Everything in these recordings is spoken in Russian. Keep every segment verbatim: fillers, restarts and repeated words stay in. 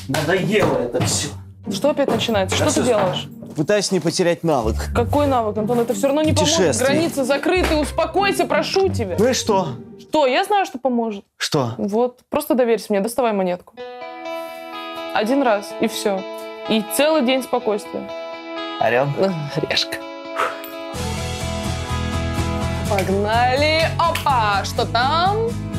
Надоело это все. Что опять начинается? Что ты делаешь? Пытаюсь не потерять навык. Какой навык, Антон? Это все равно не поможет. Границы закрыты. Успокойся, прошу тебя. Ну и что? Что? Я знаю, что поможет. Что? Вот. Просто доверься мне. Доставай монетку. Один раз. И все. И целый день спокойствия. Орел? Решка. Погнали. Опа! Что там?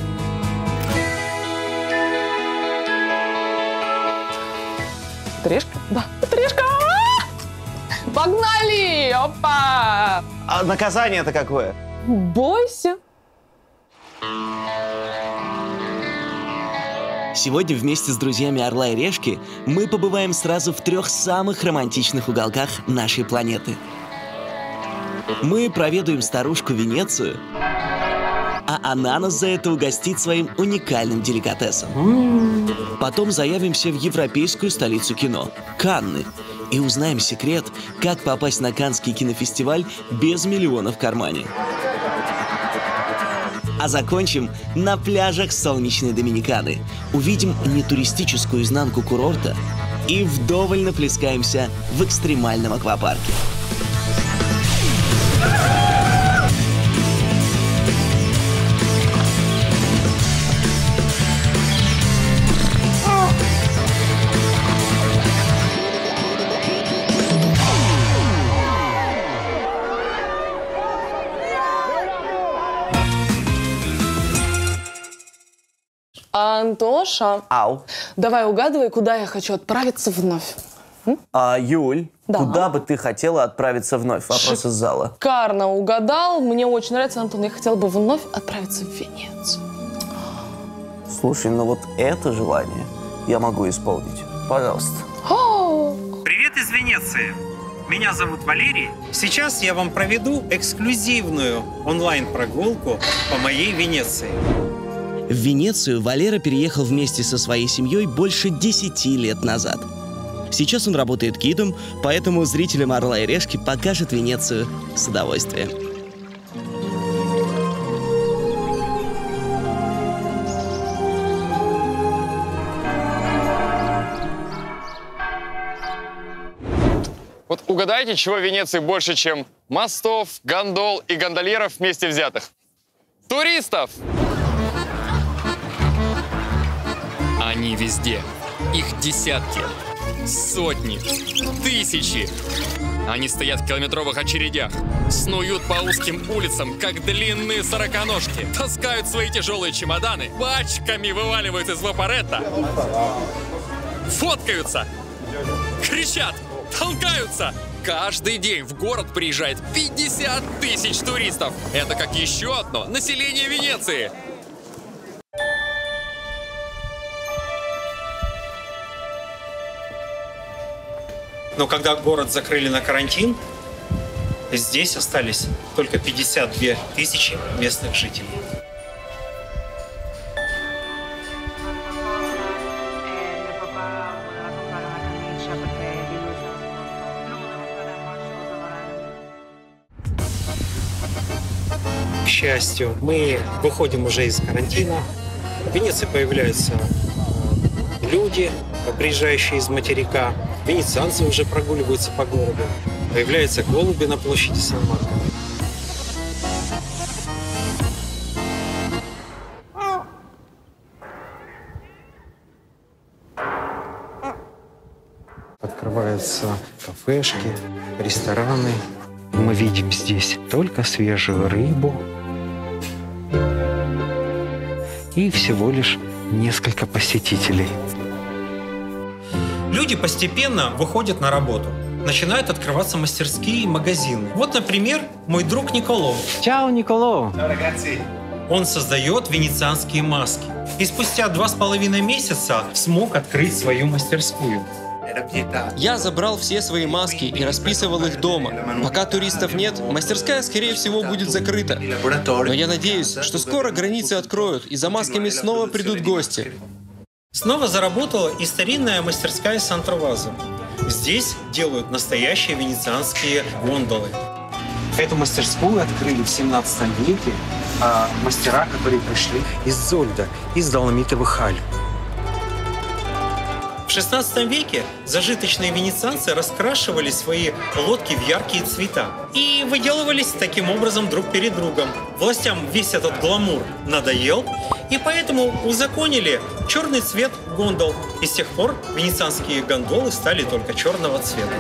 Это решка? Да, это решка! Погнали! Опа! А наказание-то какое? Бойся. Сегодня вместе с друзьями Орла и Решки мы побываем сразу в трех самых романтичных уголках нашей планеты. Мы проведаем старушку Венецию, а она нас за это угостит своим уникальным деликатесом. Потом заявимся в европейскую столицу кино – Канны, и узнаем секрет, как попасть на Каннский кинофестиваль без миллионов в кармане. А закончим на пляжах солнечной Доминиканы. Увидим нетуристическую изнанку курорта и вдоволь наплескаемся в экстремальном аквапарке. Антоша, Ау. давай угадывай, куда я хочу отправиться вновь. А, Юль, Да. куда бы ты хотела отправиться вновь? Вопрос из зала. Шикарно угадал. Мне очень нравится, Антон. Я хотела бы вновь отправиться в Венецию. Слушай, ну вот это желание я могу исполнить. Пожалуйста. О! Привет из Венеции. Меня зовут Валерий. Сейчас я вам проведу эксклюзивную онлайн-прогулку по моей Венеции. В Венецию Валера переехал вместе со своей семьей больше десяти лет назад. Сейчас он работает гидом, поэтому зрителям Орла и Решки покажет Венецию с удовольствием. Вот угадайте, чего в Венеции больше, чем мостов, гондол и гондольеров вместе взятых? Туристов! Они везде. Их десятки, сотни, тысячи. Они стоят в километровых очередях, снуют по узким улицам, как длинные сороконожки, таскают свои тяжелые чемоданы, пачками вываливают из вапоретта, фоткаются, кричат, толкаются. Каждый день в город приезжает пятьдесят тысяч туристов. Это как еще одно население Венеции. Но когда город закрыли на карантин, здесь остались только пятьдесят две тысячи местных жителей. К счастью, мы выходим уже из карантина. В Венеции появляются люди, приезжающие из материка. Венецианцы уже прогуливаются по городу. Появляются голуби на площади Сан-Марко. Открываются кафешки, рестораны. Мы видим здесь только свежую рыбу и всего лишь несколько посетителей. Люди постепенно выходят на работу. Начинают открываться мастерские и магазины. Вот, например, мой друг Николо. Чао, Николо. Он создает венецианские маски. И спустя два с половиной месяца смог открыть свою мастерскую. Я забрал все свои маски и расписывал их дома. Пока туристов нет, мастерская, скорее всего, будет закрыта. Но я надеюсь, что скоро границы откроют, и за масками снова придут гости. Снова заработала и старинная мастерская Сан-Тровазо. Здесь делают настоящие венецианские гондолы. Эту мастерскую открыли в семнадцатом веке а мастера, которые пришли из Зольда, из доломитовых Аль. В шестнадцатом веке зажиточные венецианцы раскрашивали свои лодки в яркие цвета и выделывались таким образом друг перед другом. Властям весь этот гламур надоел, и поэтому узаконили черный цвет гондол. И с тех пор венецианские гондолы стали только черного цвета.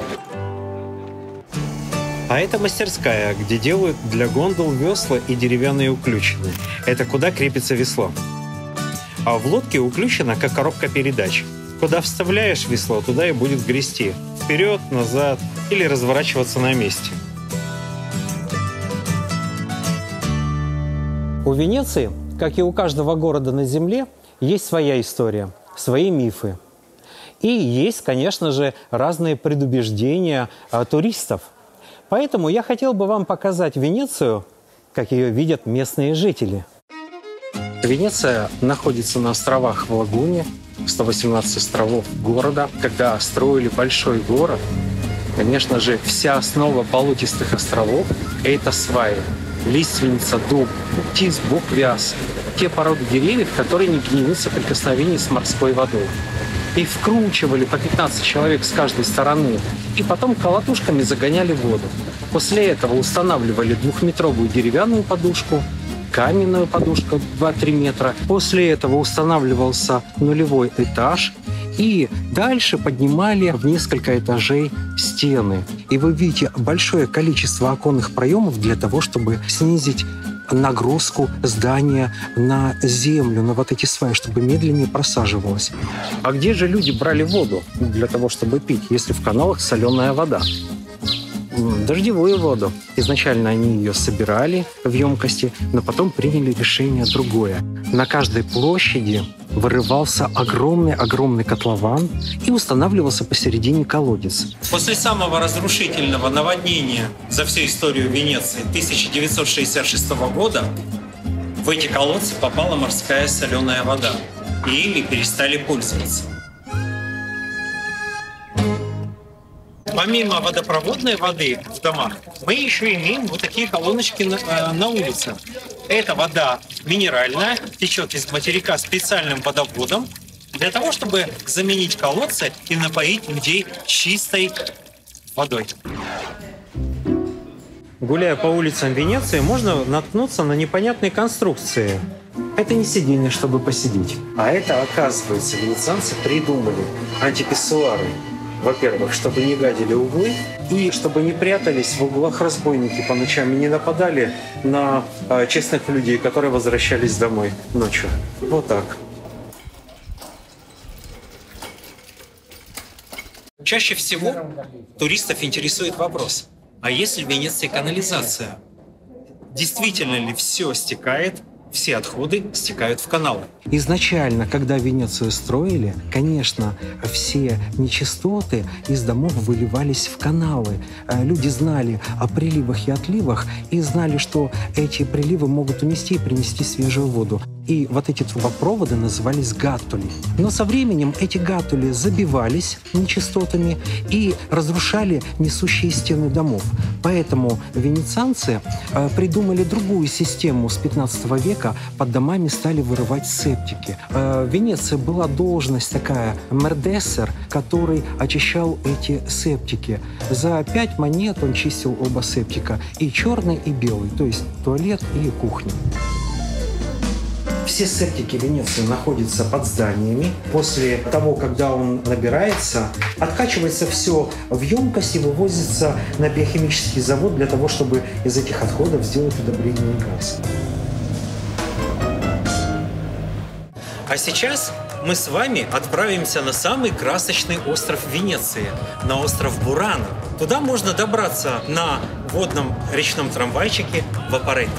А это мастерская, где делают для гондол весла и деревянные уключины. Это куда крепится весло. А в лодке уключена как коробка передач. Куда вставляешь весло, туда и будет грести. Вперед, назад или разворачиваться на месте. У Венеции, как и у каждого города на Земле, есть своя история, свои мифы. И есть, конечно же, разные предубеждения а, туристов. Поэтому я хотел бы вам показать Венецию, как ее видят местные жители. Венеция находится на островах в лагуне, сто восемнадцать островов города. Когда строили большой город, конечно же, вся основа болотистых островов – это сваи. Лиственница, дуб, тис, бук, вяз. Те породы деревьев, которые не гнилят в соприкосновении с морской водой. И вкручивали по пятнадцать человек с каждой стороны. И потом колотушками загоняли воду. После этого устанавливали двухметровую деревянную подушку, каменную подушку два-три метра. После этого устанавливался нулевой этаж. И дальше поднимали в несколько этажей стены. И вы видите большое количество оконных проемов для того, чтобы снизить нагрузку здания на землю, на вот эти сваи, чтобы медленнее просаживалось. А где же люди брали воду для того, чтобы пить, если в каналах соленая вода? Дождевую воду. Изначально они ее собирали в емкости, но потом приняли решение другое. На каждой площади вырывался огромный-огромный котлован и устанавливался посередине колодец. После самого разрушительного наводнения за всю историю Венеции тысяча девятьсот шестьдесят шестого года в эти колодцы попала морская соленая вода, и ими перестали пользоваться. Помимо водопроводной воды в домах, мы еще имеем вот такие колоночки на, э, на улице. Эта вода минеральная, течет из материка специальным водоводом для того, чтобы заменить колодцы и напоить людей чистой водой. Гуляя по улицам Венеции, можно наткнуться на непонятные конструкции. Это не сиденье, чтобы посидеть. А это, оказывается, венецианцы придумали антиписсуары. Во-первых, чтобы не гадили углы, и чтобы не прятались в углах разбойники по ночам и не нападали на э, честных людей, которые возвращались домой ночью. Вот так. Чаще всего туристов интересует вопрос: а есть ли в Венеции канализация? Действительно ли все стекает? Все отходы стекают в каналы. Изначально, когда Венецию строили, конечно, все нечистоты из домов выливались в каналы. Люди знали о приливах и отливах и знали, что эти приливы могут унести и принести свежую воду. И вот эти трубопроводы назывались гаттули. Но со временем эти гаттули забивались нечистотами и разрушали несущие стены домов. Поэтому венецианцы э, придумали другую систему с пятнадцатого века. Под домами стали вырывать септики. Э, в Венеции была должность такая мердессер, который очищал эти септики. За пять монет он чистил оба септика, и черный, и белый, то есть туалет и кухня. Все септики Венеции находятся под зданиями. После того, когда он набирается, откачивается все в емкость и вывозится на биохимический завод для того, чтобы из этих отходов сделать удобрительный газ. А сейчас мы с вами отправимся на самый красочный остров Венеции, на остров Бурано. Туда можно добраться на водном речном трамвайчике Вапоретто.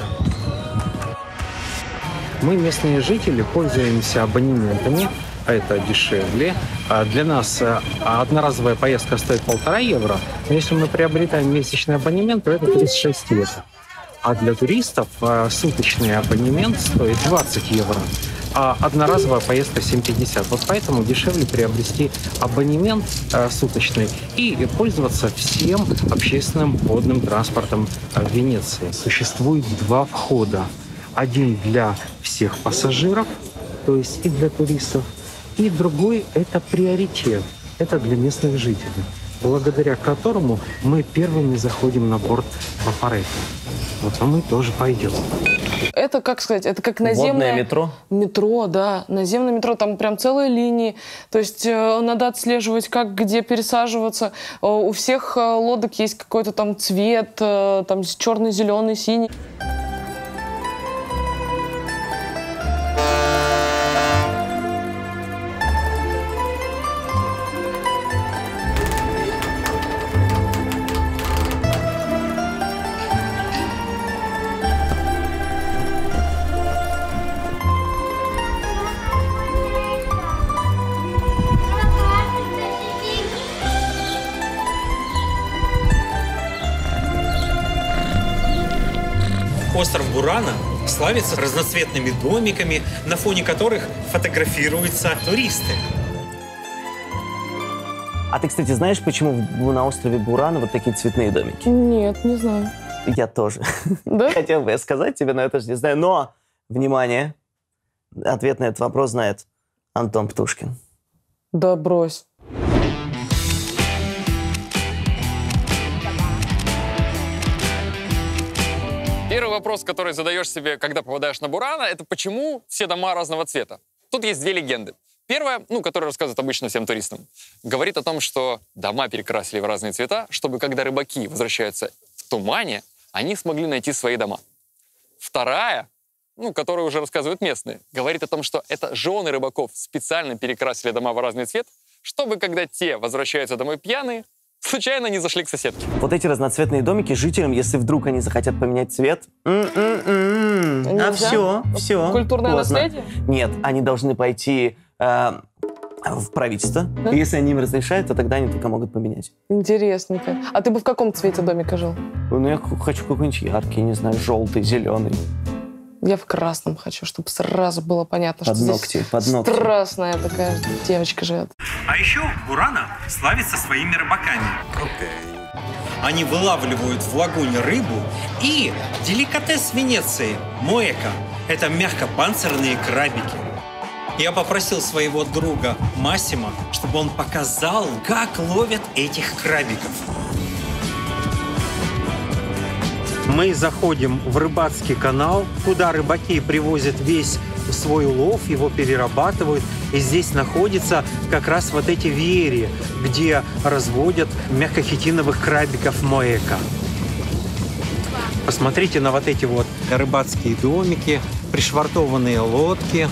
Мы, местные жители, пользуемся абонементами, а это дешевле. А для нас одноразовая поездка стоит полтора евро, но если мы приобретаем месячный абонемент, то это тридцать шесть евро. А для туристов суточный абонемент стоит двадцать евро, а одноразовая поездка семь пятьдесят. Вот поэтому дешевле приобрести абонемент суточный и пользоваться всем общественным водным транспортом в Венеции. Существует два входа. Один для всех пассажиров, то есть и для туристов, И другой – это приоритет. Это для местных жителей, благодаря которому мы первыми заходим на борт Вапоретто. Вот, а мы тоже пойдем. Это, как сказать, это как наземное... Водное метро? Метро, да. Наземное метро, там прям целые линии. То есть э, надо отслеживать, как, где пересаживаться. Э, у всех э, лодок есть какой-то там цвет, э, там черный, зеленый, синий. Остров Бурана славится разноцветными домиками, на фоне которых фотографируются туристы. А ты, кстати, знаешь, почему в- на острове Бурана вот такие цветные домики? Нет, не знаю. Я тоже. Да? Хотел бы я сказать тебе, но я тоже не знаю. Но, внимание, ответ на этот вопрос знает Антон Птушкин. Да брось. Первый вопрос, который задаешь себе, когда попадаешь на Бурана, это почему все дома разного цвета? Тут есть две легенды. Первая, ну, которая рассказывают обычно всем туристам, говорит о том, что дома перекрасили в разные цвета, чтобы когда рыбаки возвращаются в тумане, они смогли найти свои дома. Вторая, ну, которую уже рассказывают местные, говорит о том, что это жены рыбаков специально перекрасили дома в разный цвет, чтобы когда те возвращаются домой пьяные, случайно не зашли к соседке. Вот эти разноцветные домики жителям, если вдруг они захотят поменять цвет, м-м-м, а Нельзя? все, все. Культурное поздно. наследие? Нет, они должны пойти э, в правительство. Да? И если они им разрешают, то тогда они только могут поменять. Интересненько. А ты бы в каком цвете домика жил? Ну, я х- хочу какой-нибудь яркий, не знаю, желтый, зеленый. Я в красном хочу, чтобы сразу было понятно, Под что ногти, здесь под ногти. страстная такая девочка живет. А еще Бурана славится своими рыбаками. Они вылавливают в лагуне рыбу и деликатес Венеции – моэка. Это мягкопанцирные крабики. Я попросил своего друга Массимо, чтобы он показал, как ловят этих крабиков. Мы заходим в рыбацкий канал, куда рыбаки привозят весь свой улов, его перерабатывают. И здесь находятся как раз вот эти веери, где разводят мягкохитиновых крабиков моэка. Посмотрите на вот эти вот рыбацкие домики, пришвартованные лодки.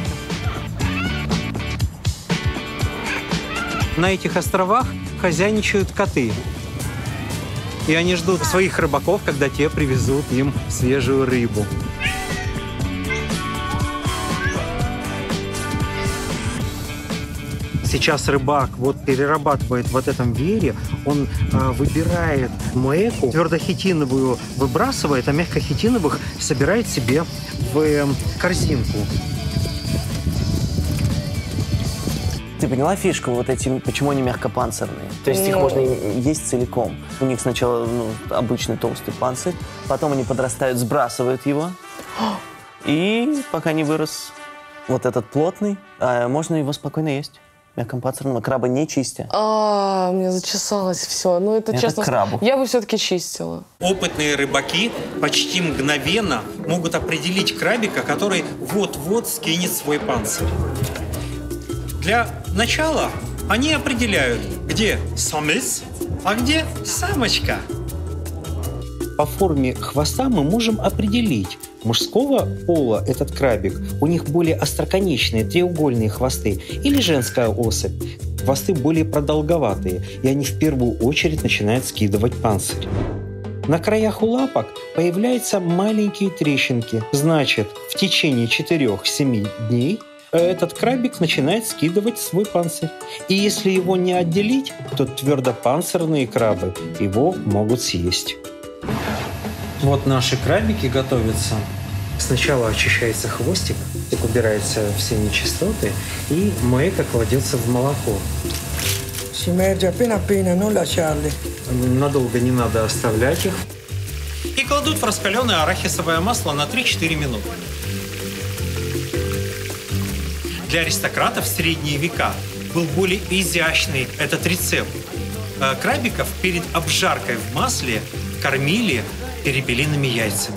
На этих островах хозяйничают коты. И они ждут своих рыбаков, когда те привезут им свежую рыбу. Сейчас рыбак вот перерабатывает в вот этом веере, он э, выбирает моэку, твердохитиновую выбрасывает, а мягкохитиновых собирает себе в э, корзинку. Ты поняла фишку вот этим, почему они мягкопанцирные? То есть их Ну. можно есть целиком. У них сначала ну, обычный толстый панцирь, потом они подрастают, сбрасывают его, и пока не вырос вот этот плотный, а, можно его спокойно есть. Мягкопанцирного краба не чистя. А, мне зачесалось все. Ну, это, Это честно, крабу. я бы все-таки чистила. Опытные рыбаки почти мгновенно могут определить крабика, который вот-вот скинет свой панцирь. Для начала они определяют, где самец, а где самочка. По форме хвоста мы можем определить, мужского пола этот крабик, у них более остроконечные треугольные хвосты, или женская особь. Хвосты более продолговатые, и они в первую очередь начинают скидывать панцирь. На краях у лапок появляются маленькие трещинки. Значит, в течение четырёх-семи дней этот крабик начинает скидывать свой панцирь. И если его не отделить, то твердопанцирные крабы его могут съесть. Вот наши крабики готовятся. Сначала очищается хвостик, убираются все нечистоты, и моэка кладется в молоко. Si immerge appena appena, non lasciarli. Надолго не надо оставлять их. И кладут в раскаленное арахисовое масло на три-четыре минуты. для аристократов в средние века был более изящный этот рецепт. Крабиков перед обжаркой в масле кормили перепелиными яйцами.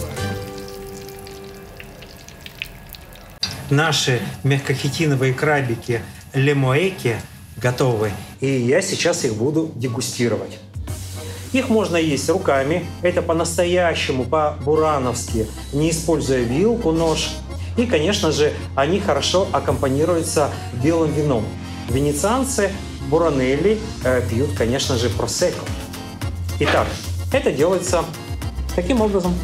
Наши мягкохитиновые крабики лемоэки готовы, и я сейчас их буду дегустировать. Их можно есть руками, это по-настоящему, по-бурановски, не используя вилку, нож. И, конечно же, они хорошо аккомпанируются белым вином. Венецианцы буранелли э, пьют, конечно же, просекко. Итак, это делается таким образом.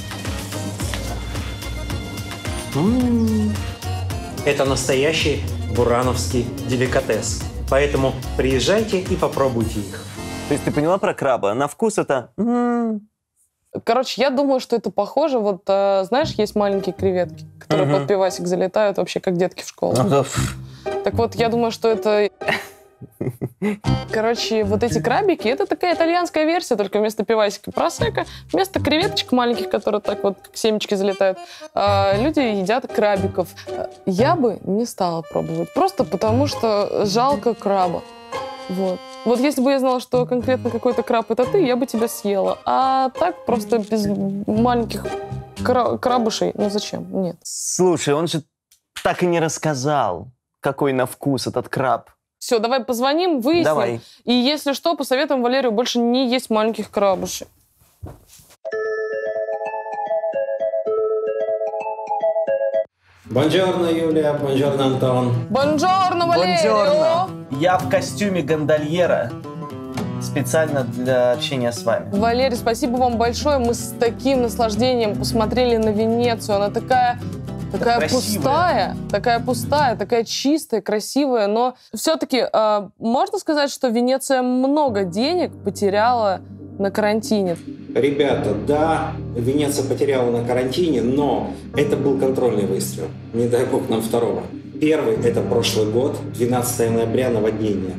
М-м-м. Это настоящий бурановский деликатес. Поэтому приезжайте и попробуйте их. То есть ты поняла про краба? На вкус это... М-м. Короче, я думаю, что это похоже. Вот, э, знаешь, есть маленькие креветки, которые Мгм. под пивасик залетают вообще, как детки в школу. Ну да, ф- Так вот, я думаю, что это... Короче, вот эти крабики, это такая итальянская версия, только вместо пивасика просека, вместо креветочек маленьких, которые так вот, как семечки залетают, а, люди едят крабиков. Я бы не стала пробовать, просто потому что жалко краба. Вот. Вот если бы я знала, что конкретно какой-то краб это ты, я бы тебя съела. А так просто без маленьких кра- крабышей, ну зачем? Нет. Слушай, он же так и не рассказал, какой на вкус этот краб. Все, давай позвоним, выясним. Давай. И если что, посоветуем Валерию больше не есть маленьких крабышей. Бонжорно, Юлия, бонжорно, Антон. Бонжорно, Валерио! Бонжорно. Я в костюме гондольера специально для общения с вами. Валерий, спасибо вам большое. Мы с таким наслаждением посмотрели на Венецию. Она такая, такая красивая. пустая, такая пустая, такая чистая, красивая. Но все-таки э, можно сказать, что Венеция много денег потеряла на карантине. Ребята, да, Венеция потеряла на карантине, но это был контрольный выстрел. Не дай бог нам второго. Первый – это прошлый год, двенадцатого ноября, наводнение.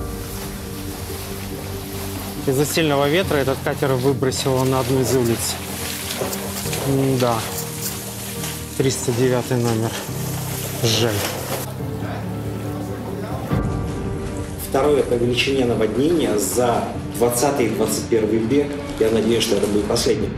Из-за сильного ветра этот катер выбросило на одну из улиц. Да. триста девятый номер. Жаль. Второе по величине наводнения за двадцатый и двадцать первый век. Я надеюсь, что это будет последним.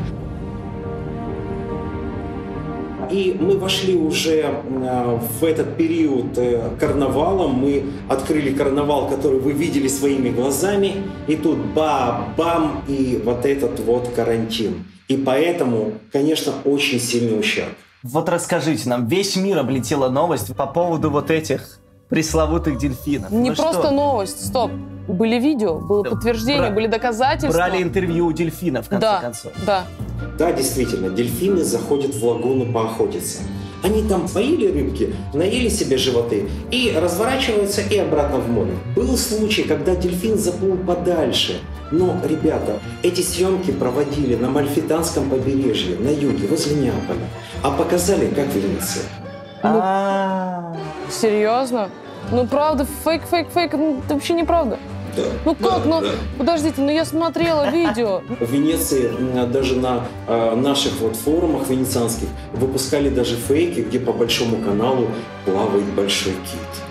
И мы вошли уже в этот период карнавала. Мы открыли карнавал, который вы видели своими глазами. И тут ба-бам, и вот этот вот карантин. И поэтому, конечно, очень сильный ущерб. Вот расскажите нам, весь мир облетела новость по поводу вот этих пресловутых дельфинов. Не Ну просто что? новость, стоп. Были видео, было Да, подтверждение, бра- были доказательства. Брали интервью у дельфинов, в конце да, концов. да. Да, действительно, дельфины заходят в лагуну поохотиться. Они там поили рыбки, наели себе животы и разворачиваются и обратно в море. Был случай, когда дельфин заплыл подальше. Но, ребята, эти съемки проводили на Мальфитанском побережье, на юге, возле Неаполя. А показали, как в Венеции. А, Серьезно? Ну, правда, фейк, фейк, фейк, ну, это вообще неправда. Да. Ну как, ну, подождите, ну я смотрела видео. В Венеции м, даже на э, наших вот форумах венецианских выпускали даже фейки, где по большому каналу плавает большой кит.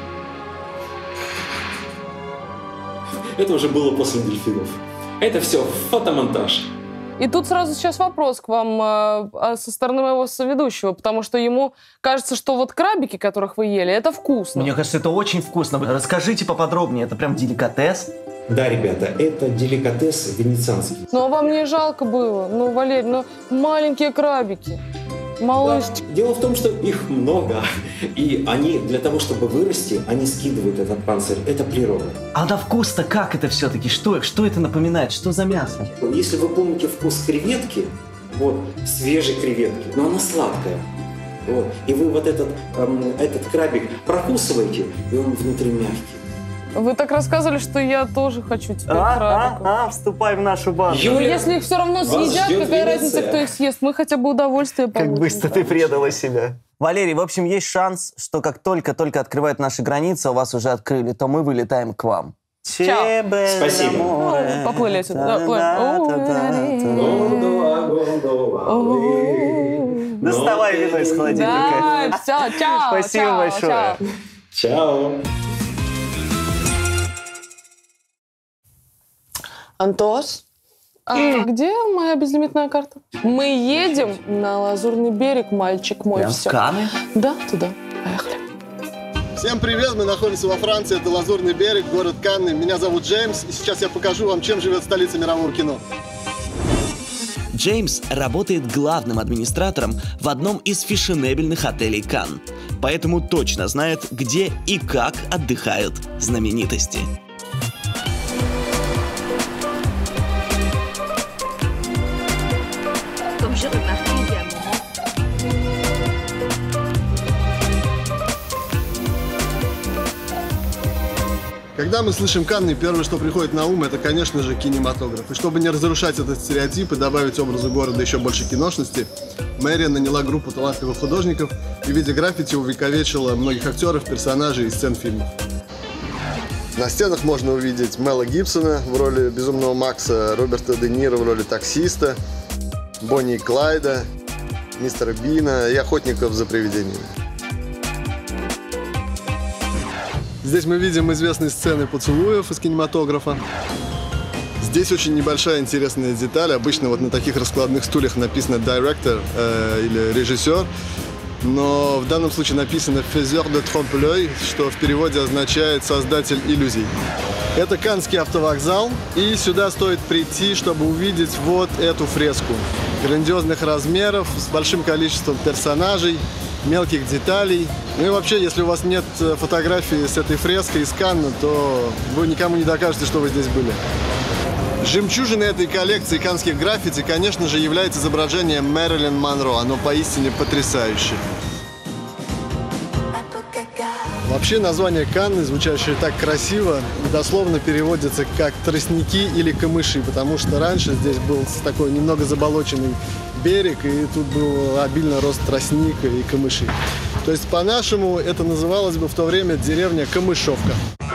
Это уже было после дельфинов. Это все фотомонтаж. И тут сразу сейчас вопрос к вам э, а со стороны моего соведущего, потому что ему кажется, что вот крабики, которых вы ели, это вкусно. мне кажется, это очень вкусно. Расскажите поподробнее, это прям деликатес. Да, ребята, это деликатес венецианский. Ну а вам не жалко было? Ну, Валерий, ну маленькие крабики, малышки. Да. Дело в том, что их много, и они для того, чтобы вырасти, они скидывают этот панцирь. Это природа. А на вкус-то как это все-таки? Что, что это напоминает? Что за мясо? Если вы помните вкус креветки, вот, свежей креветки, но она сладкая. Вот, и вы вот этот, эм, этот крабик прокусываете, и он внутри мягкий. Вы так рассказывали, что я тоже хочу теперь А, крабиков. а, а, вступай в нашу банду. Ну, Юля, если их все равно вас съедят, ждет какая Венеция. разница, кто их съест? Мы хотя бы удовольствие получим. Как быстро ты да. предала себя. Валерий, в общем, есть шанс, что как только-только открывают наши границы, у вас уже открыли, то мы вылетаем к вам. Спасибо. Ну, поплыли отсюда. Да, плывем. Гондола, гондола, ой. Доставай вино из холодильника. Да, все, чао. Спасибо чао, большое. чао. Чао. Антос, а где моя безлимитная карта? Мы едем на Лазурный берег, мальчик мой. Прям Все. в Канны? Да, туда. Поехали. Всем привет, мы находимся во Франции, это Лазурный берег, город Канны. Меня зовут Джеймс, и сейчас я покажу вам, чем живет столица мирового кино. Джеймс работает главным администратором в одном из фешенебельных отелей Канн, поэтому точно знает, где и как отдыхают знаменитости. Когда мы слышим Канны, первое, что приходит на ум, это, конечно же, кинематограф. И чтобы не разрушать этот стереотип и добавить образу города еще больше киношности, мэрия наняла группу талантливых художников и в виде граффити увековечила многих актеров, персонажей и сцен фильмов. На стенах можно увидеть Мела Гибсона в роли Безумного Макса, Роберта Де Ниро в роли таксиста, Бонни и Клайда, мистера Бина и охотников за привидениями. Здесь мы видим известные сцены поцелуев из кинематографа. Здесь очень небольшая интересная деталь. Обычно вот на таких раскладных стульях написано «director» э, или «режиссер». Но в данном случае написано «faiseur de trompe-l'œil», что в переводе означает «создатель иллюзий». Это Каннский автовокзал, и сюда стоит прийти, чтобы увидеть вот эту фреску. Грандиозных размеров, с большим количеством персонажей, мелких деталей. Ну и вообще, если у вас нет фотографии с этой фреской из Канны, то вы никому не докажете, что вы здесь были. Жемчужиной этой коллекции каннских граффити, конечно же, является изображение Мэрилин Монро. Оно поистине потрясающее. Вообще название Канны, звучащее так красиво, дословно переводится как «тростники» или «камыши», потому что раньше здесь был такой немного заболоченный берег, и тут был обильно рост тростника и камышей. То есть по-нашему это называлось бы в то время деревня Камышовка.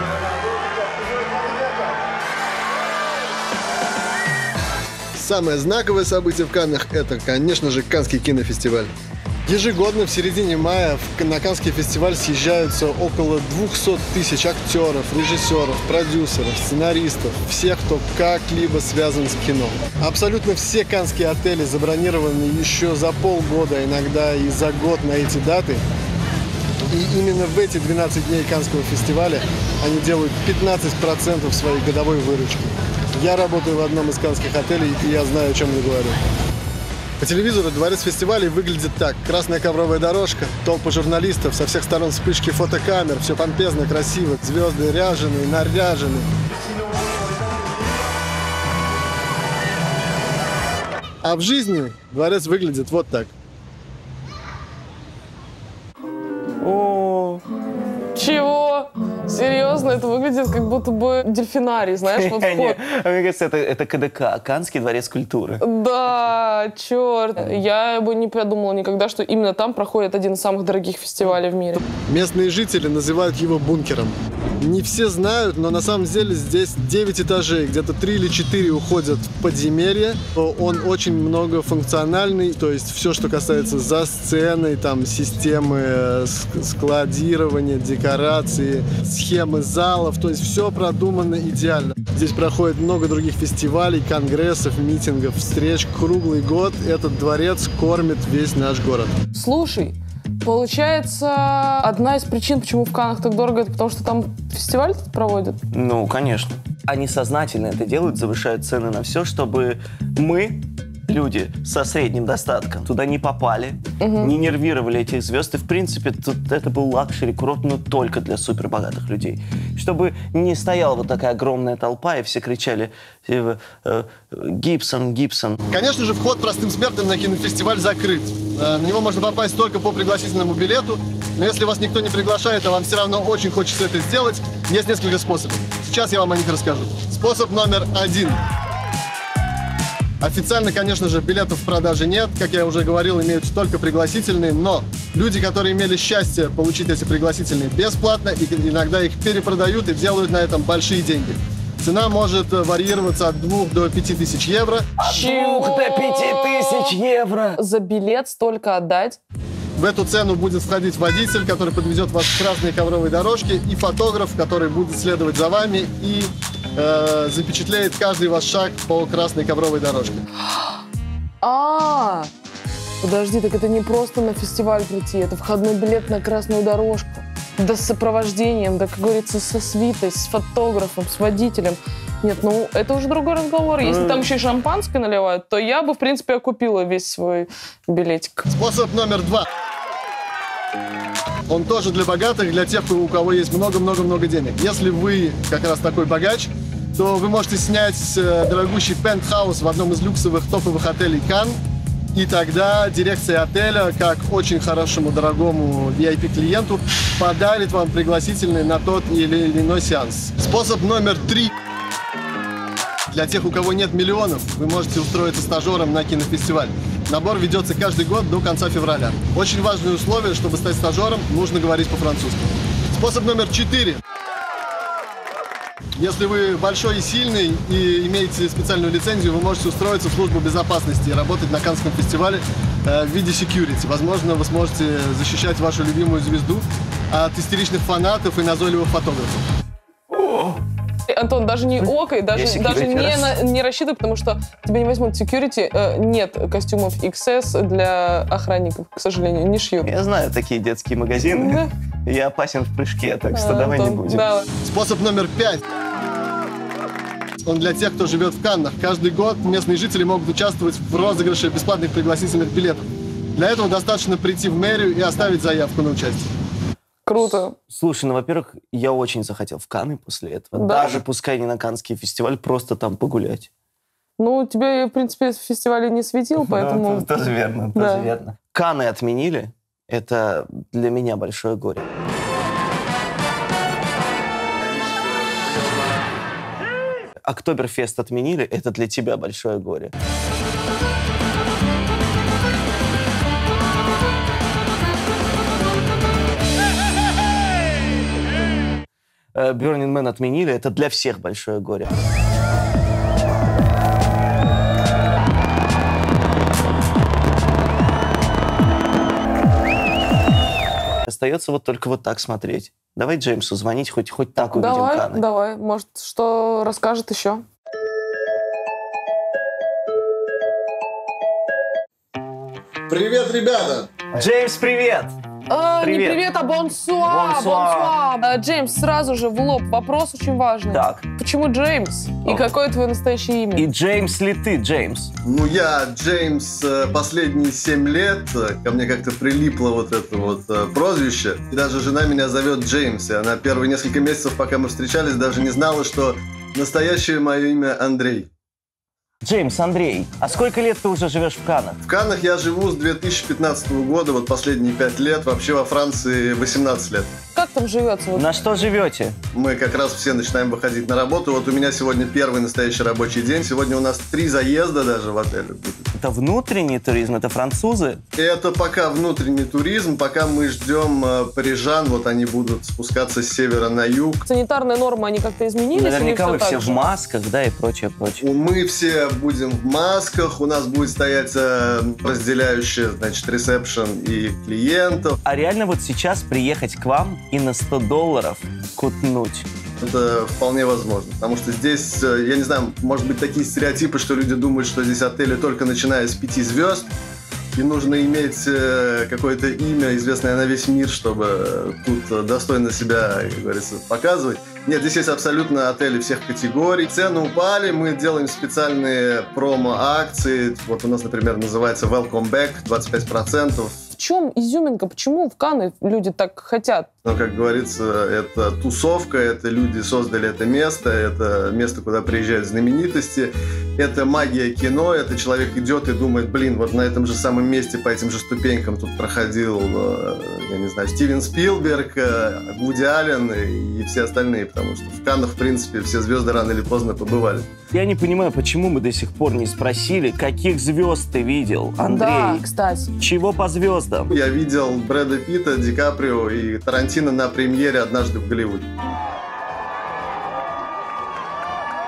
Самое знаковое событие в Каннах – это, конечно же, Каннский кинофестиваль. Ежегодно в середине мая на Каннский фестиваль съезжаются около двухсот тысяч актеров, режиссеров, продюсеров, сценаристов, всех, кто как-либо связан с кино. Абсолютно все каннские отели забронированы еще за полгода, иногда и за год на эти даты. И именно в эти двенадцать дней Каннского фестиваля они делают пятнадцать процентов своей годовой выручки. Я работаю в одном из каннских отелей, и я знаю, о чем я говорю. По телевизору дворец фестивалей выглядит так. Красная ковровая дорожка, толпы журналистов, со всех сторон вспышки фотокамер, все помпезно, красиво, звезды ряженые, наряжены. А в жизни дворец выглядит вот так. О, чего? Серьезно, это выглядит как будто бы дельфинарий, знаешь, вот вход. Мне кажется, это, это КДК, Каннский дворец культуры. Да, черт. Я бы не подумала никогда, что именно там проходит один из самых дорогих фестивалей в мире. Местные жители называют его бункером. Не все знают, но на самом деле здесь девять этажей, где-то три или четыре уходят в подземелье. Он очень многофункциональный, то есть все, что касается за сценой, там системы складирования, декорации, схемы залов, то есть все продумано идеально. Здесь проходит много других фестивалей, конгрессов, митингов, встреч. Круглый год этот дворец кормит весь наш город. Слушай, получается, одна из причин, почему в Каннах так дорого, это потому что там фестиваль проводят? Ну, конечно. Они сознательно это делают, завышают цены на все, чтобы мы, люди со средним достатком, туда не попали, угу. не нервировали этих звезд. И, в принципе, тут это был лакшери-курорт, но только для супербогатых людей. Чтобы не стояла вот такая огромная толпа, и все кричали э, э, «Гибсон, Гибсон». Конечно же, вход простым смертным на кинофестиваль закрыт. На него можно попасть только по пригласительному билету. Но если вас никто не приглашает, а вам все равно очень хочется это сделать, есть несколько способов. Сейчас я вам о них расскажу. Способ номер один. Официально, конечно же, билетов в продаже нет. Как я уже говорил, имеются только пригласительные. Но люди, которые имели счастье получить эти пригласительные бесплатно, и иногда их перепродают и делают на этом большие деньги. Цена может варьироваться от двух до пяти тысяч евро. От двух до пяти тысяч евро! За билет столько отдать? В эту цену будет входить водитель, который подвезет вас к красной ковровой дорожке, и фотограф, который будет следовать за вами и э, запечатлеет каждый ваш шаг по красной ковровой дорожке. А, подожди, так это не просто на фестиваль прийти, это входной билет на красную дорожку. Да с сопровождением, да, как говорится, со свитой, с фотографом, с водителем. Нет, ну, это уже другой разговор. Если там еще и шампанское наливают, то я бы, в принципе, окупила весь свой билетик. Способ номер два. Он тоже для богатых, для тех, у кого есть много-много-много денег. Если вы как раз такой богач, то вы можете снять дорогущий пентхаус в одном из люксовых топовых отелей Канн. И тогда дирекция отеля, как очень хорошему, дорогому ви ай пи-клиенту, подарит вам пригласительный на тот или иной сеанс. Способ номер три. Для тех, у кого нет миллионов, вы можете устроиться стажером на кинофестиваль. Набор ведется каждый год до конца февраля. Очень важное условие, чтобы стать стажером, нужно говорить по-французски. Способ номер четыре. Если вы большой и сильный и имеете специальную лицензию, вы можете устроиться в службу безопасности и работать на Каннском фестивале э, в виде security. Возможно, вы сможете защищать вашу любимую звезду от истеричных фанатов и назойливых фотографов. Антон, даже не окой, даже, даже не, на, не рассчитывай, потому что тебя не возьмут security. Э, нет костюмов икс эс для охранников, к сожалению, не шьют. Я знаю такие детские магазины. Да. Я опасен в прыжке, так что а, давай Антон, не будем. Да. Способ номер пять. Он для тех, кто живет в Каннах. Каждый год местные жители могут участвовать в розыгрыше бесплатных пригласительных билетов. Для этого достаточно прийти в мэрию и оставить заявку на участие. Круто. Слушай, ну, во-первых, я очень захотел в Канны после этого. Да? Даже пускай не на Каннский фестиваль, просто там погулять. Ну, тебе я, в принципе, в фестивале не светил, поэтому... Ну, тоже верно, тоже верно. Канны отменили. Это для меня большое горе. Октоберфест отменили. Это для тебя большое горе. Burning Man отменили, это для всех большое горе. Остается вот только вот так смотреть. Давай Джеймсу звонить, хоть, хоть так увидим давай, Канны. Давай, может, что расскажет еще. Привет, ребята! Джеймс, привет! А, привет. Не привет, а бонсуа, бонсуа. А, Джеймс, сразу же в лоб. Вопрос очень важный. Так. Почему Джеймс? О. И какое твое настоящее имя? И Джеймс ли ты, Джеймс? Ну, я Джеймс последние семь лет. Ко мне как-то прилипло вот это вот прозвище. И даже жена меня зовет Джеймс. И она первые несколько месяцев, пока мы встречались, даже не знала, что настоящее мое имя Андрей. Джеймс, Андрей, а сколько лет ты уже живешь в Каннах? В Каннах я живу с две тысячи пятнадцатого года, вот последние пять лет. Вообще во Франции восемнадцать лет. Как там живется? Вот? На что живете? Мы как раз все начинаем выходить на работу. Вот у меня сегодня первый настоящий рабочий день. Сегодня у нас три заезда даже в отеле будет. Это внутренний туризм? Это французы? Это пока внутренний туризм. Пока мы ждем э, парижан. Вот они будут спускаться с севера на юг. Санитарные нормы, они как-то изменились? Наверняка вы все, все в масках, да, и прочее, прочее. Мы все будем в масках. У нас будет стоять э, разделяющие, значит, ресепшн и клиентов. А реально вот сейчас приехать к вам и на сто долларов кутнуть? Это вполне возможно, потому что здесь, я не знаю, может быть такие стереотипы, что люди думают, что здесь отели только начиная с пяти звезд, и нужно иметь какое-то имя, известное на весь мир, чтобы тут достойно себя, как говорится, показывать. Нет, здесь есть абсолютно отели всех категорий. Цены упали, мы делаем специальные промо-акции. Вот у нас, например, называется Welcome Back, двадцать пять процентов. В чем изюминка? Почему в Канны люди так хотят? Ну, как говорится, это тусовка, это люди создали это место, это место, куда приезжают знаменитости, это магия кино, это человек идет и думает, блин, вот на этом же самом месте, по этим же ступенькам тут проходил, я не знаю, Стивен Спилберг, Вуди Аллен и все остальные, потому что в Каннах, в принципе, все звезды рано или поздно побывали. Я не понимаю, почему мы до сих пор не спросили, каких звезд ты видел, Андрей? Да, кстати. Чего по звездам? Я видел Брэда Питта, Ди Каприо и Тарантино на премьере «Однажды в Голливуде».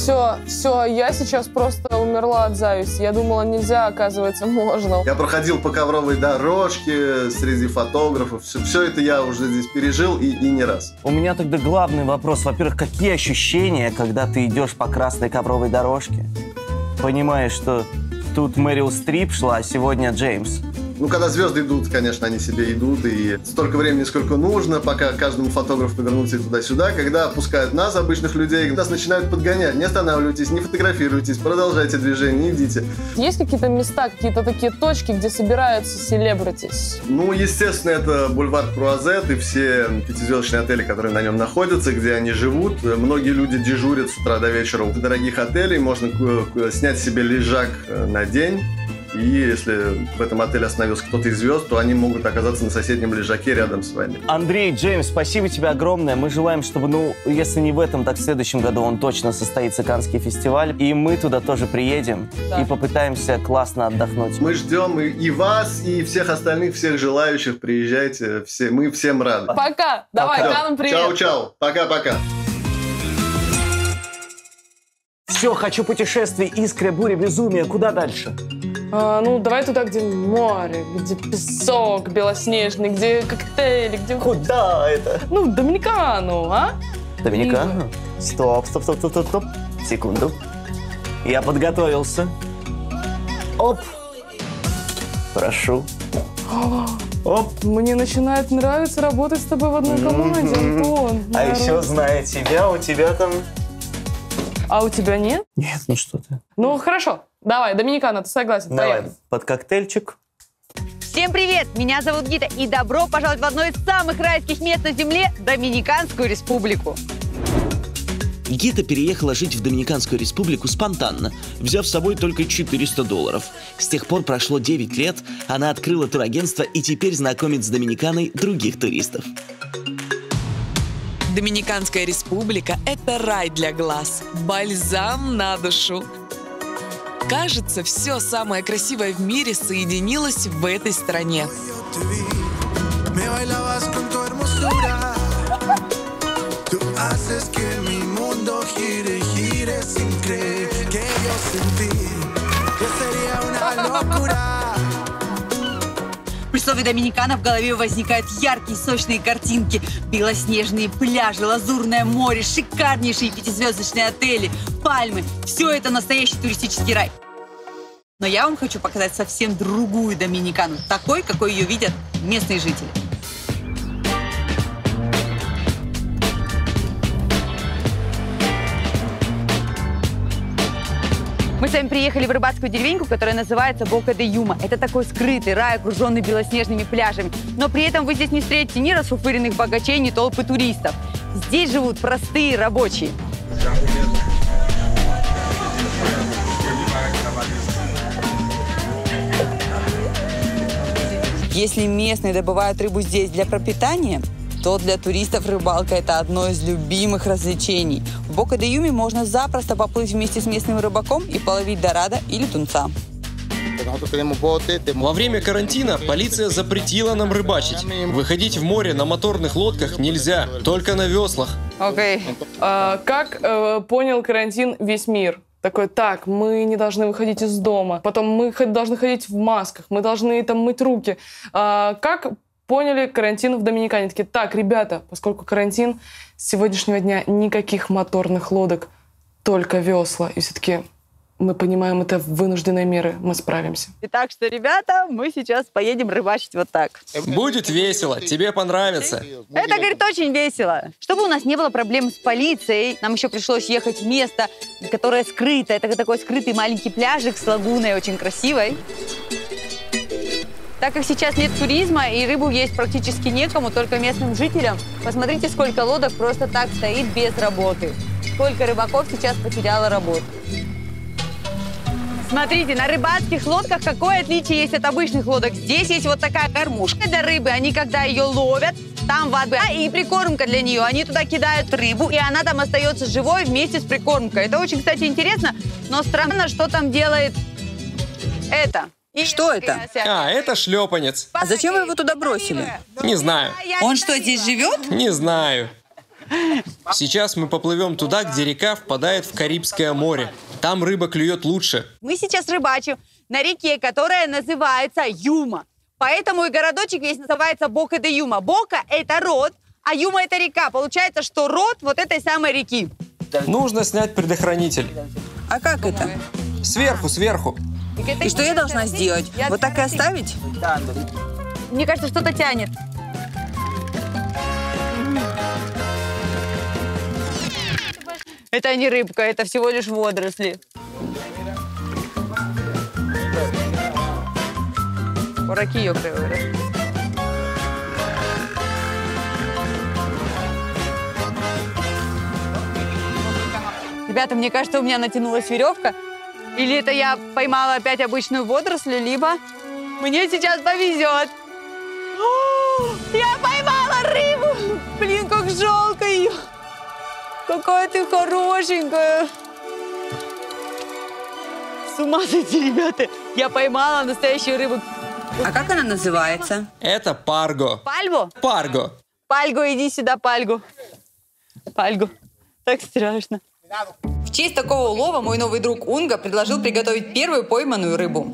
Все, все, я сейчас просто умерла от зависти. Я думала, нельзя, оказывается, можно. Я проходил по ковровой дорожке среди фотографов. Все, все это я уже здесь пережил и, и не раз. У меня тогда главный вопрос. Во-первых, какие ощущения, когда ты идешь по красной ковровой дорожке? Понимаешь, что тут Мэрил Стрип шла, а сегодня Джеймс. Ну, когда звезды идут, конечно, они себе идут, и столько времени, сколько нужно, пока каждому фотографу повернуться и туда-сюда. Когда опускают нас, обычных людей, нас начинают подгонять. Не останавливайтесь, не фотографируйтесь, продолжайте движение, идите. Есть какие-то места, какие-то такие точки, где собираются селебритис? Ну, естественно, это бульвар Круазет и все пятизвездочные отели, которые на нем находятся, где они живут. Многие люди дежурят с утра до вечера в дорогих отелей. Можно снять себе лежак на день. И если в этом отеле остановился кто-то из звезд, то они могут оказаться на соседнем лежаке рядом с вами. Андрей, Джеймс, спасибо тебе огромное. Мы желаем, чтобы, ну, если не в этом, так в следующем году он точно состоится, Каннский фестиваль. И мы туда тоже приедем, да, и попытаемся классно отдохнуть. Мы ждем и, и вас, и всех остальных, всех желающих. Приезжайте, все, мы всем рады. Пока. Давай, Канн, привет. Чао-чао. Пока-пока. Все, хочу путешествий, искры, буря, безумие. Куда дальше? А, ну, давай туда, где море, где песок белоснежный, где коктейли, где... Куда это? Ну, Доминикану, а? Доминикану? Стоп, стоп, стоп, стоп, стоп, стоп. Секунду. Я подготовился. Оп. Прошу. Оп. Мне начинает нравиться работать с тобой в одной команде, mm-hmm. Антон. А Народ. Еще, зная тебя, у тебя там... А у тебя нет? Нет, ну что ты. Ну, хорошо. Давай, Доминикана, ты согласен? Давай, поехали. Под коктейльчик. Всем привет! Меня зовут Гита, и добро пожаловать в одно из самых райских мест на Земле – Доминиканскую Республику. Гита переехала жить в Доминиканскую Республику спонтанно, взяв с собой только четыреста долларов. С тех пор прошло девять лет, она открыла турагентство и теперь знакомит с Доминиканой других туристов. Доминиканская Республика – это рай для глаз, бальзам на душу. Кажется, все самое красивое в мире соединилось в этой стране. При слове «Доминикана» в голове возникают яркие сочные картинки. Белоснежные пляжи, лазурное море, шикарнейшие пятизвездочные отели, пальмы. Все это настоящий туристический рай. Но я вам хочу показать совсем другую Доминикану. Такой, какой ее видят местные жители. Мы с вами приехали в рыбацкую деревеньку, которая называется Бока-де-Юма. Это такой скрытый рай, окруженный белоснежными пляжами. Но при этом вы здесь не встретите ни расфуфыренных богачей, ни толпы туристов. Здесь живут простые рабочие. Если местные добывают рыбу здесь для пропитания, то для туристов рыбалка – это одно из любимых развлечений. В Бока-де-Юме можно запросто поплыть вместе с местным рыбаком и половить дорадо или тунца. Во время карантина полиция запретила нам рыбачить. Выходить в море на моторных лодках нельзя, только на веслах. Окей. Okay. А, как э, понял карантин весь мир? Такой, так, мы не должны выходить из дома. Потом мы должны ходить в масках, мы должны там мыть руки. А, как поняли карантин в Доминикане? Такие, так, ребята, поскольку карантин, с сегодняшнего дня никаких моторных лодок, только весла. И все-таки мы понимаем, это вынужденные меры, мы справимся. Итак, что, ребята, мы сейчас поедем рыбачить вот так. Будет весело, тебе понравится. Это, говорит, очень весело. Чтобы у нас не было проблем с полицией, нам еще пришлось ехать в место, которое скрыто. Это такой скрытый маленький пляжик с лагуной, очень красивой. Так как сейчас нет туризма и рыбу есть практически некому, только местным жителям, посмотрите, сколько лодок просто так стоит без работы. Сколько рыбаков сейчас потеряло работу. Смотрите, на рыбацких лодках какое отличие есть от обычных лодок. Здесь есть вот такая кормушка для рыбы. Они, когда ее ловят, там вода и прикормка для нее. Они туда кидают рыбу, и она там остается живой вместе с прикормкой. Это очень, кстати, интересно, но странно, что там делает это. И что это? А, это шлепанец. А зачем вы его туда бросили? Не знаю. Он что, здесь живет? Не знаю. Сейчас мы поплывем туда, где река впадает в Карибское море. Там рыба клюет лучше. Мы сейчас рыбачим на реке, которая называется Юма. Поэтому и городочек весь называется Бока-де-Юма. Бока – это рот, а Юма – это река. Получается, что рот вот этой самой реки. Нужно снять предохранитель. А как это? Сверху, сверху. И что я должна сделать? Вот так и оставить? Мне кажется, что-то тянет. Это не рыбка, это всего лишь водоросли. Бураки, ёкрывают. Ребята, мне кажется, у меня натянулась веревка. Или это я поймала опять обычную водоросль, либо мне сейчас повезет. О, я поймала рыбу! Блин, как жалко ее. Какая ты хорошенькая. С ума сойти, ребята. Я поймала настоящую рыбу. А как она называется? Это парго. Пальво? Парго. Пальго, иди сюда, Пальго. Пальго. Так страшно. В честь такого улова мой новый друг Унга предложил приготовить первую пойманную рыбу.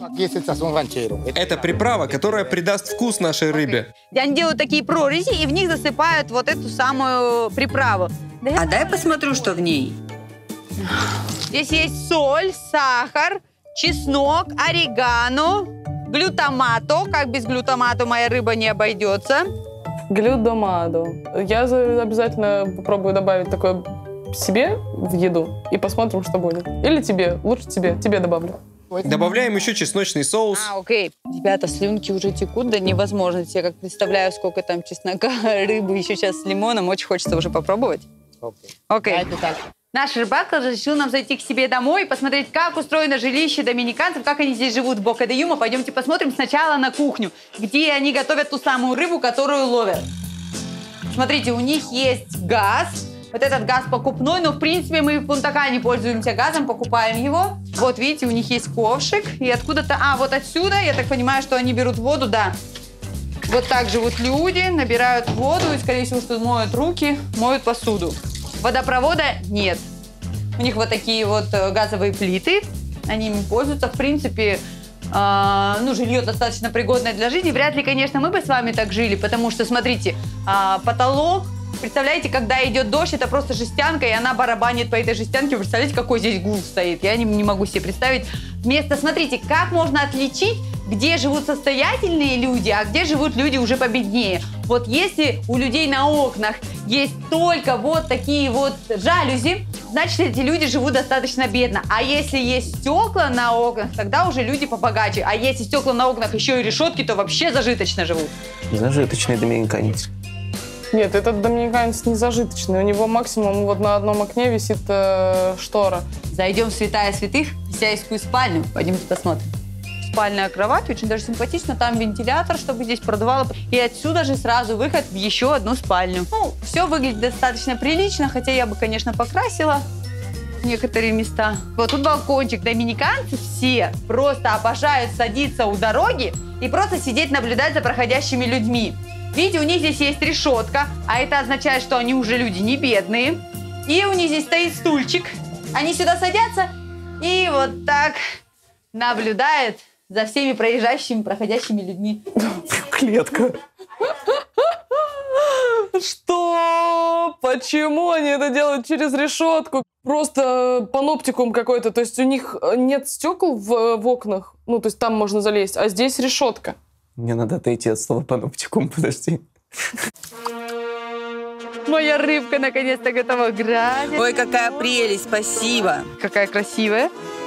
Это приправа, которая придаст вкус нашей рыбе. Они делают такие прорези и в них засыпают вот эту самую приправу. А дай посмотрю, что в ней. Здесь есть соль, сахар, чеснок, орегано, глютамато. Как без глютамата моя рыба не обойдется. Глютамато. Я обязательно попробую добавить такое себе в еду и посмотрим, что будет. Или тебе. Лучше тебе. Тебе добавлю. Добавляем еще чесночный соус. А, окей. Ребята, слюнки уже текут, да невозможно. Я как представляю, сколько там чеснока, рыбы еще сейчас с лимоном. Очень хочется уже попробовать. Окей. Okay. Наш рыбак разрешил нам зайти к себе домой и посмотреть, как устроено жилище доминиканцев, как они здесь живут в Бока-де-Юма. Пойдемте посмотрим сначала на кухню, где они готовят ту самую рыбу, которую ловят. Смотрите, у них есть газ. Вот этот газ покупной, но в принципе мы в Пунта-Кане пользуемся газом, покупаем его. Вот видите, у них есть ковшик. И откуда-то, а вот отсюда, я так понимаю, что они берут воду, да. Вот так живут люди, набирают воду и, скорее всего, что моют руки, моют посуду. Водопровода нет. У них вот такие вот газовые плиты, они ими пользуются. В принципе, э, ну, жилье достаточно пригодное для жизни. Вряд ли, конечно, мы бы с вами так жили, потому что, смотрите, э, потолок, представляете, когда идет дождь, это просто жестянка, и она барабанит по этой жестянке. Вы представляете, какой здесь гул стоит? Я не, не могу себе представить. Место, смотрите, как можно отличить, где живут состоятельные люди, а где живут люди уже победнее. Вот если у людей на окнах есть только вот такие вот жалюзи, значит, эти люди живут достаточно бедно. А если есть стекла на окнах, тогда уже люди побогаче. А если стекла на окнах еще и решетки, то вообще зажиточно живут. Зажиточный доминиканец. Нет, этот доминиканец не зажиточный. У него максимум вот на одном окне висит э, штора. Зайдем в святая святых, в хозяйскую спальню. Пойдемте посмотрим. Спальная кровать, очень даже симпатично. Там вентилятор, чтобы здесь продувало. И отсюда же сразу выход в еще одну спальню. Ну, все выглядит достаточно прилично, хотя я бы, конечно, покрасила некоторые места. Вот тут балкончик. Доминиканцы все просто обожают садиться у дороги и просто сидеть, наблюдать за проходящими людьми. Видите, у них здесь есть решетка, а это означает, что они уже люди не бедные. И у них здесь стоит стульчик. Они сюда садятся и вот так наблюдают за всеми проезжающими, проходящими людьми. Клетка. Что? Почему они это делают через решетку? Просто паноптикум какой-то. То есть у них нет стекол в, в окнах. Ну, то есть там можно залезть, а здесь решетка. Мне надо отойти от слова паноптикум, подожди. Моя рыбка наконец-то готова грать. Ой, какая прелесть, спасибо. Какая красивая.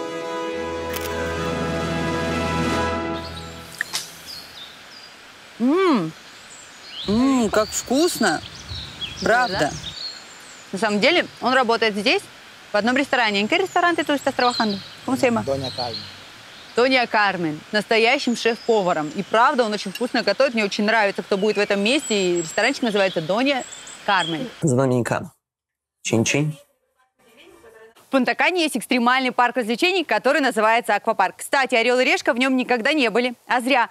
Ммм, ммм, как вкусно. Правда. На самом деле, он работает здесь, в одном ресторане. ¿En qué restaurante tú estás trabajando? ¿Cómo se llama? Doña Carmen. Доня Кармен, настоящим шеф-поваром. И правда, он очень вкусно готовит. Мне очень нравится, кто будет в этом месте. И ресторанчик называется Доня Кармен. За доминикану. Чин-чин. В Пунта-Кане есть экстремальный парк развлечений, который называется Аквапарк. Кстати, Орел и Решка в нем никогда не были. А зря.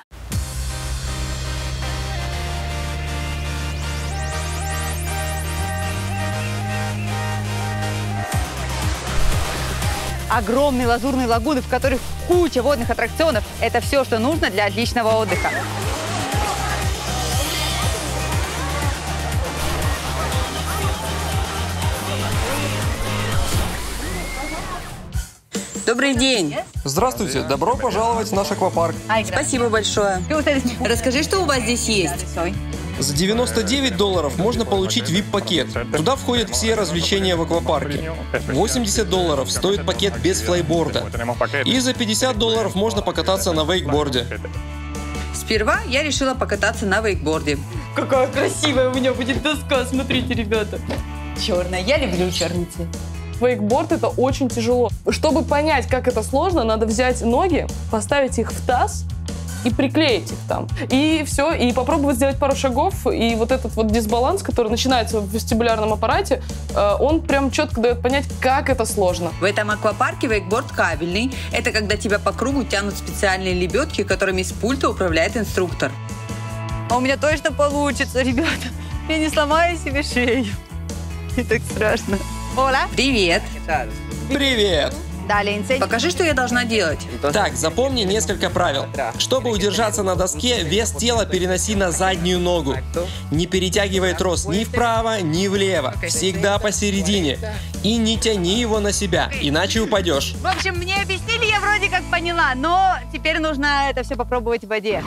Огромные лазурные лагуны, в которых куча водных аттракционов. Это все, что нужно для отличного отдыха. Добрый день. Здравствуйте, добро пожаловать в наш аквапарк. Спасибо большое. Расскажи, что у вас здесь есть. За девяносто девять долларов можно получить ви ай пи-пакет. Туда входят все развлечения в аквапарке. восемьдесят долларов стоит пакет без флайборда. И за пятьдесят долларов можно покататься на вейкборде. Сперва я решила покататься на вейкборде. Какая красивая у меня будет доска, смотрите, ребята. Черная, я люблю черный цвет. Вейкборд — это очень тяжело. Чтобы понять, как это сложно, надо взять ноги, поставить их в таз и приклеить их там. И все, и попробовать сделать пару шагов. И вот этот вот дисбаланс, который начинается в вестибулярном аппарате, он прям четко дает понять, как это сложно. В этом аквапарке вейкборд кабельный. Это когда тебя по кругу тянут специальные лебедки, которыми с пульта управляет инструктор. А у меня точно получится, ребята. Я не сломаю себе шею. И так страшно. Оля. Привет. Привет. Далее, покажи, что я должна делать. Так, запомни несколько правил. Чтобы удержаться на доске, вес тела переноси на заднюю ногу. Не перетягивай трос ни вправо, ни влево. Всегда посередине. И не тяни его на себя, иначе упадешь. В общем, мне объяснили, я вроде как поняла, но теперь нужно это все попробовать в воде.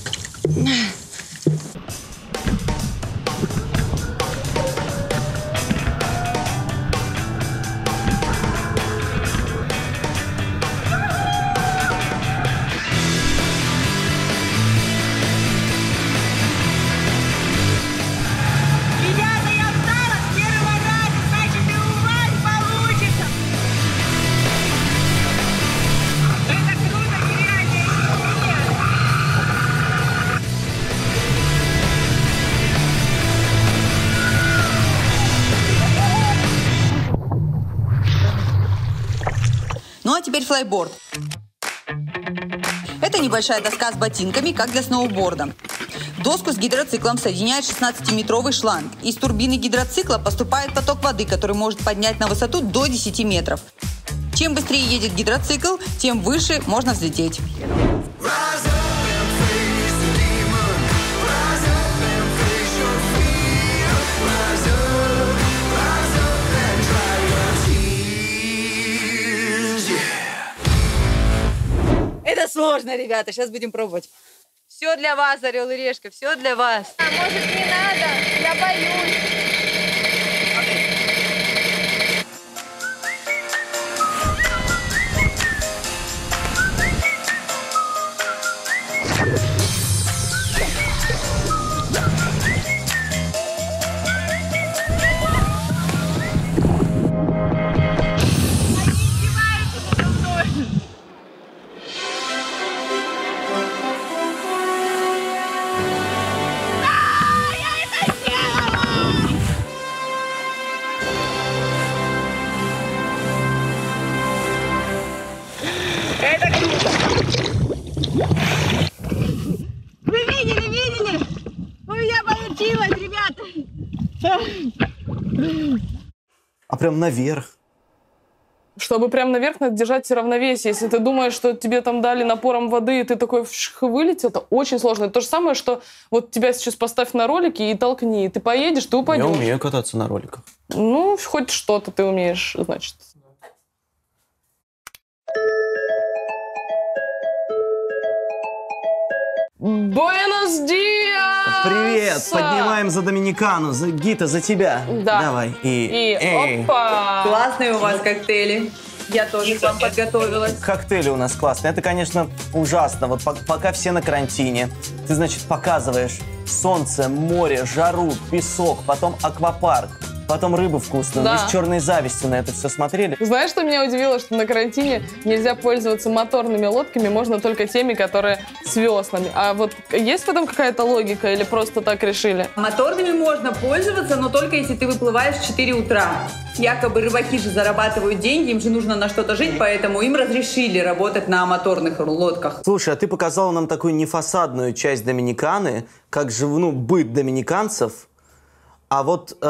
Ну а теперь флайборд. Это небольшая доска с ботинками, как для сноуборда. Доску с гидроциклом соединяет шестнадцатиметровый шланг. Из турбины гидроцикла поступает поток воды, который может поднять на высоту до десяти метров. Чем быстрее едет гидроцикл, тем выше можно взлететь. Это сложно, ребята. Сейчас будем пробовать. Все для вас, Орел и Решка, все для вас. А может, не надо? Я боюсь. Вы видели, видели? У меня получилось, ребята. А прям наверх. Чтобы прям наверх надо держать равновесие. Если ты думаешь, что тебе там дали напором воды, и ты такой вшх, вылетел, это очень сложно. Это то же самое, что вот тебя сейчас поставь на ролики и толкни. Ты поедешь, ты упадешь. Я умею кататься на роликах. Ну, хоть что-то ты умеешь, значит. Буэнос диас! Привет! Поднимаем за Доминикану. За Гита, за тебя. Да. Давай. И, И эй. опа! Классные у вас коктейли. Я тоже к вам подготовилась. Коктейли у нас классные. Это, конечно, ужасно. Вот по- пока все на карантине, ты, значит, показываешь солнце, море, жару, песок, потом аквапарк, потом рыбу вкусную. Да. Мы с черной завистью на это все смотрели. Знаешь, что меня удивило? Что на карантине нельзя пользоваться моторными лодками, можно только теми, которые с веслами. А вот есть в этом какая-то логика или просто так решили? Моторными можно пользоваться, но только если ты выплываешь в четыре утра. Якобы рыбаки же зарабатывают деньги, им же нужно на что-то жить, поэтому им разрешили работать на моторных лодках. Слушай, а ты показала нам такую нефасадную часть Доминиканы, как же, ну, быт доминиканцев. А вот э,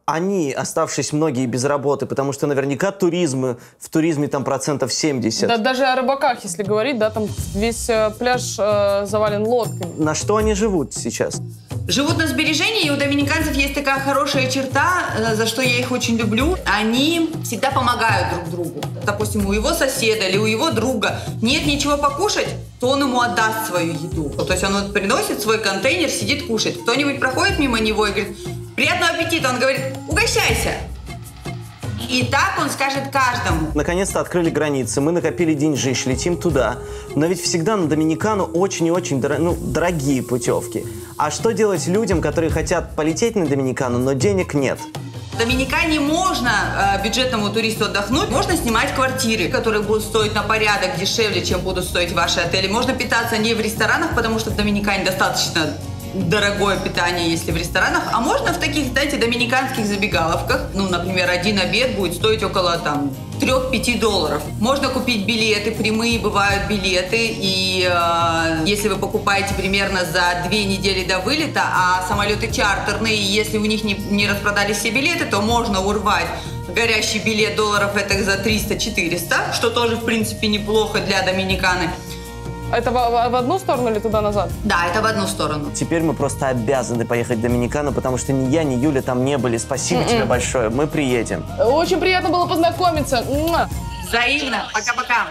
они, оставшись многие без работы, потому что наверняка туризм, в туризме там процентов семьдесят. Да, даже о рыбаках, если говорить, да, там весь э, пляж э, завален лодками. На что они живут сейчас? Живут на сбережении, и у доминиканцев есть такая хорошая черта, за что я их очень люблю. Они всегда помогают друг другу. Допустим, у его соседа или у его друга нет ничего покушать, то он ему отдаст свою еду. То есть он вот приносит свой контейнер, сидит, кушает. Кто-нибудь проходит мимо него и говорит: приятного аппетита. Он говорит: угощайся. И так он скажет каждому. Наконец-то открыли границы, мы накопили деньжищ, летим туда. Но ведь всегда на Доминикану очень и очень дор- ну, дорогие путевки. А что делать людям, которые хотят полететь на Доминикану, но денег нет? В Доминикане можно э, бюджетному туристу отдохнуть, можно снимать квартиры, которые будут стоить на порядок дешевле, чем будут стоить ваши отели. Можно питаться не в ресторанах, потому что в Доминикане достаточно дорогое питание, если в ресторанах, а можно в таких, знаете, доминиканских забегаловках. Ну, например, один обед будет стоить около там трех-пяти долларов. Можно купить билеты, прямые бывают билеты, и э, если вы покупаете примерно за две недели до вылета, а самолеты чартерные, если у них не, не распродались все билеты, то можно урвать горящий билет долларов это за триста-четыреста, что тоже, в принципе, неплохо для Доминиканы. Это в, в одну сторону или туда-назад? Да, это в одну сторону. Теперь мы просто обязаны поехать в Доминикану, потому что ни я, ни Юля там не были. Спасибо Mm-mm. тебе большое. Мы приедем. Очень приятно было познакомиться. Муа. Взаимно. Пока-пока.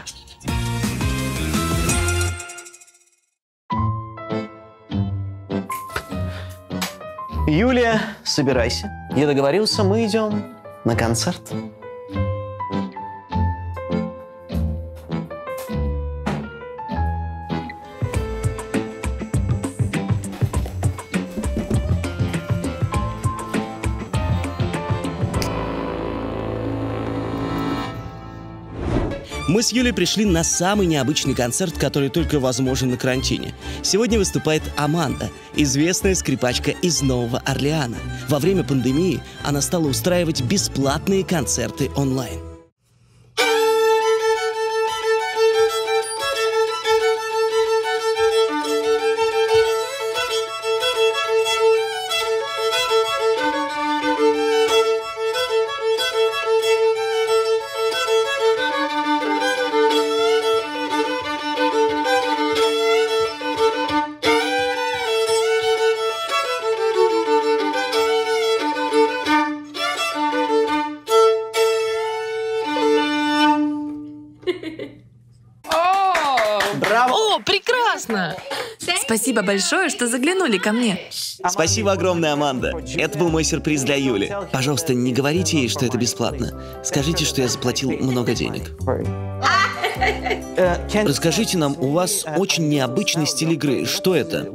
Юлия, собирайся. Я договорился, мы идем на концерт. Мы с Юлей пришли на самый необычный концерт, который только возможен на карантине. Сегодня выступает Аманда, известная скрипачка из Нового Орлеана. Во время пандемии она стала устраивать бесплатные концерты онлайн. О, прекрасно! Спасибо большое, что заглянули ко мне. Спасибо огромное, Аманда. Это был мой сюрприз для Юли. Пожалуйста, не говорите ей, что это бесплатно. Скажите, что я заплатил много денег. Расскажите нам, у вас очень необычный стиль игры. Что это?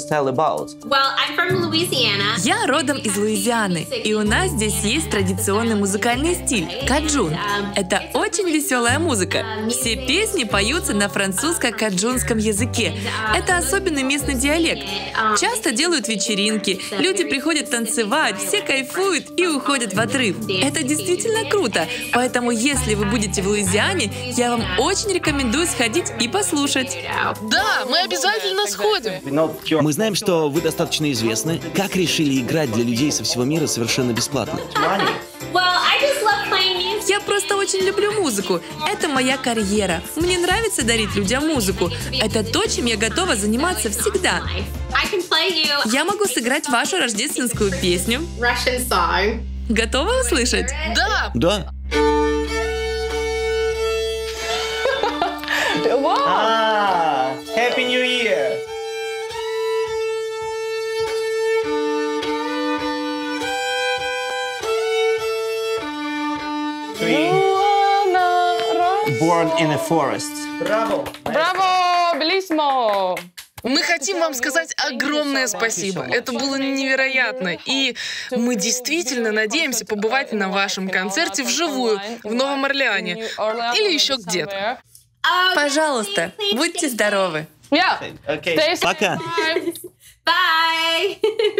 Я родом из Луизианы, и у нас здесь есть традиционный музыкальный стиль – каджун. Это очень веселая музыка. Все песни поются на французско-каджунском языке. Это особенный местный диалект. Часто делают вечеринки, люди приходят танцевать, все кайфуют и уходят в отрыв. Это действительно круто, поэтому если вы будете в Луизиане, я вам очень рекомендую сходить и послушать. Да, мы обязательно сходим. Мы знаем, что вы достаточно известны. Как решили играть для людей со всего мира совершенно бесплатно? Я просто очень люблю музыку. Это моя карьера. Мне нравится дарить людям музыку. Это то, чем я готова заниматься всегда. Я могу сыграть вашу рождественскую песню. Готовы услышать? Да! Да. А, Happy New Year! Born in a forest. Браво! Браво! Белиссимо! Мы хотим вам сказать огромное спасибо. Это было невероятно. И мы действительно надеемся побывать на вашем концерте вживую в Новом Орлеане. Или еще где-то. Пожалуйста, будьте здоровы. Yeah. Okay. Пока. Bye.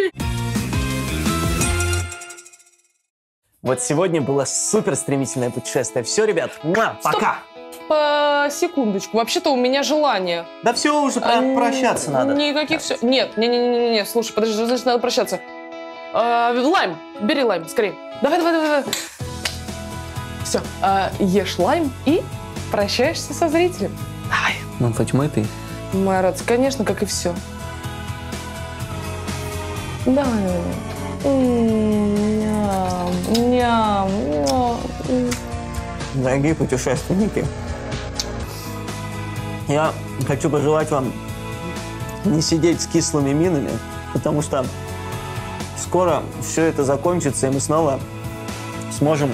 Вот сегодня было супер стремительное путешествие. Все, ребят, муа, пока. По секундочку. Вообще-то у меня желание. Да все, уже про- А, прощаться надо. Никаких все. Нет, не-не-не-не, слушай, подожди, значит, надо прощаться. Э, лайм. Бери лайм, скорее. Давай, давай, давай. давай. Все. Э, ешь лайм и прощаешься со зрителем. Давай. Ну, Фатима, и ты. Моя радость, конечно, как и все. Давай. Ням, ням, ням. Дорогие путешественники, я хочу пожелать вам не сидеть с кислыми минами, потому что скоро все это закончится, и мы снова сможем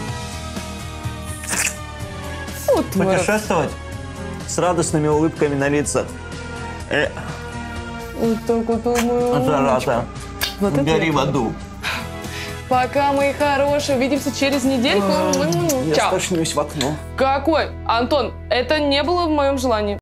вот путешествовать с радостными улыбками на лицах. Э, вот так вот, моя Жара-то. Вот это Гори я в аду. Пока, мои хорошие. Увидимся через недельку. Я Чао. стошнюсь в окно. Какой? Антон, это не было в моем желании.